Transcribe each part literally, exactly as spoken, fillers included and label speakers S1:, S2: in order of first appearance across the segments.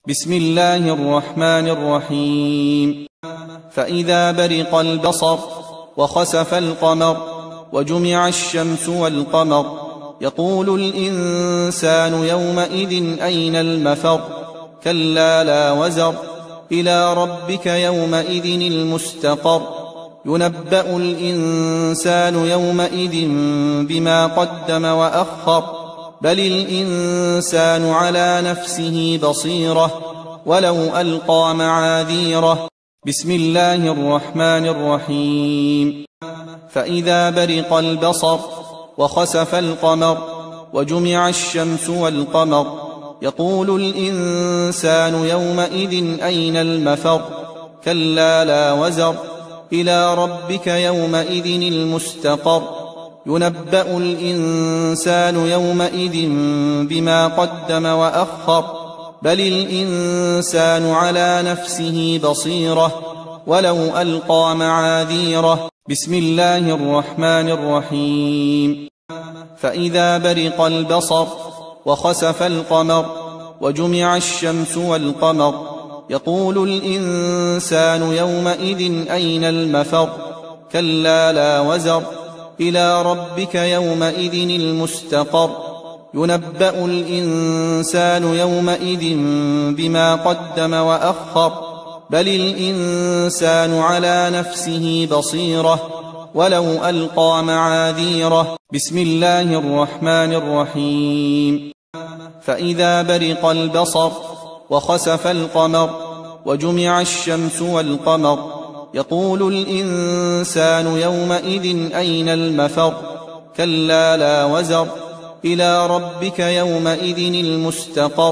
S1: بسم الله الرحمن الرحيم. فإذا برق البصر وخسف القمر وجمع الشمس والقمر يقول الإنسان يومئذ أين المفر كلا لا وزر إلى ربك يومئذ المستقر ينبأ الإنسان يومئذ بما قدم وأخر بل الإنسان على نفسه بصيرة ولو ألقى معاذيره. بسم الله الرحمن الرحيم. فإذا برق البصر وخسف القمر وجمع الشمس والقمر يقول الإنسان يومئذ أين المفر كلا لا وزر إلى ربك يومئذ المستقر ينبأ الإنسان يومئذ بما قدم وأخر بل الإنسان على نفسه بصيرة ولو ألقى معاذيره. بسم الله الرحمن الرحيم. فإذا برق البصر وخسف القمر وجمع الشمس والقمر يقول الإنسان يومئذ أين المفر كلا لا وزر إلى ربك يومئذ المستقر ينبأ الإنسان يومئذ بما قدم وأخر بل الإنسان على نفسه بصيرة ولو ألقى معاذيره. بسم الله الرحمن الرحيم. فإذا برق البصر وخسف القمر وجمع الشمس والقمر يقول الإنسان يومئذ أين المفر كلا لا وزر إلى ربك يومئذ المستقر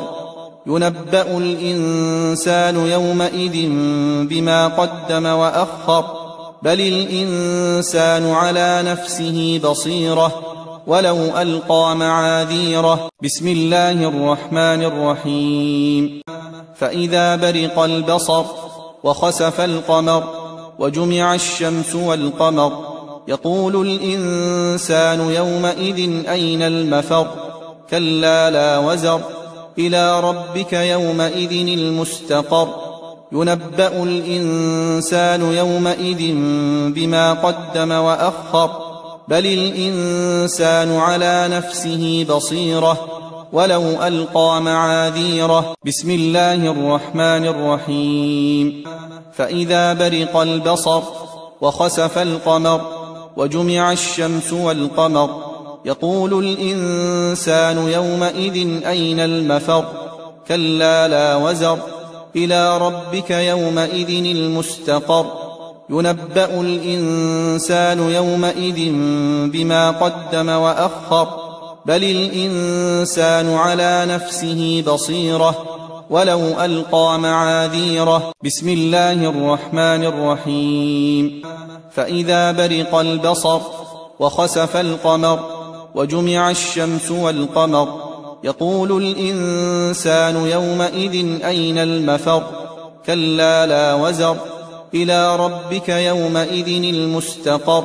S1: ينبأ الإنسان يومئذ بما قدم وأخر بل الإنسان على نفسه بصيرة ولو ألقى معاذيره. بسم الله الرحمن الرحيم. فإذا برق البصر وخسف القمر وجمع الشمس والقمر يقول الإنسان يومئذ أين المفر كلا لا وزر إلى ربك يومئذ المستقر ينبأ الإنسان يومئذ بما قدم وأخر بل الإنسان على نفسه بصيرة ولو ألقى معاذيره. بسم الله الرحمن الرحيم. فإذا برق البصر وخسف القمر وجمع الشمس والقمر يقول الإنسان يومئذ أين المفر كلا لا وزر إلى ربك يومئذ المستقر ينبأ الإنسان يومئذ بما قدم وأخر بل الإنسان على نفسه بصيرة ولو ألقى معاذيره. بسم الله الرحمن الرحيم. فإذا برق البصر وخسف القمر وجمع الشمس والقمر يقول الإنسان يومئذ أين المفر كلا لا وزر إلى ربك يومئذ المستقر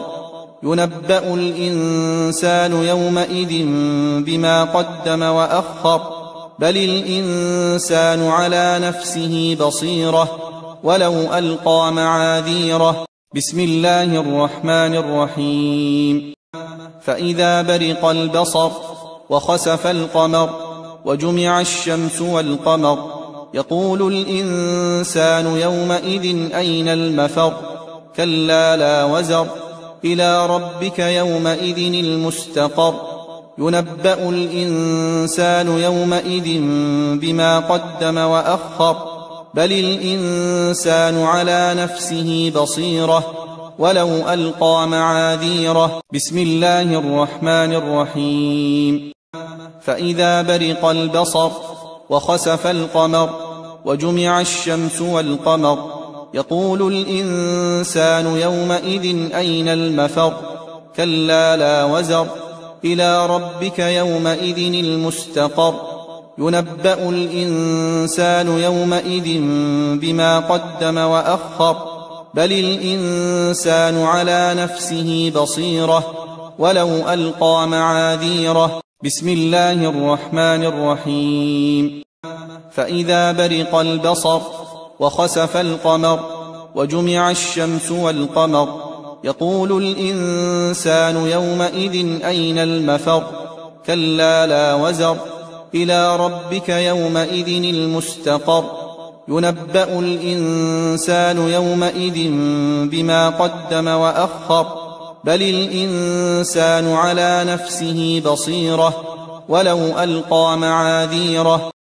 S1: ينبأ الإنسان يومئذ بما قدم وأخر بل الإنسان على نفسه بصيرة ولو ألقى معاذيره. بسم الله الرحمن الرحيم. فإذا برق البصر وخسف القمر وجمع الشمس والقمر يقول الإنسان يومئذ أين المفر كلا لا وزر إلى ربك يومئذ المستقر ينبأ الإنسان يومئذ بما قدم وأخر بل الإنسان على نفسه بصيرة ولو ألقى معاذيره. بسم الله الرحمن الرحيم. فإذا برق البصر وخسف القمر وجمع الشمس والقمر يقول الإنسان يومئذ أين المفر كلا لا وزر إلى ربك يومئذ المستقر ينبأ الإنسان يومئذ بما قدم وأخر بل الإنسان على نفسه بصيرة ولو ألقى معاذيره. بسم الله الرحمن الرحيم. فإذا برق البصر وخسف القمر وجمع الشمس والقمر يقول الإنسان يومئذ أين المفر كلا لا وزر إلى ربك يومئذ المستقر ينبأ الإنسان يومئذ بما قدم وأخر بل الإنسان على نفسه بصيرة ولو ألقى معاذيره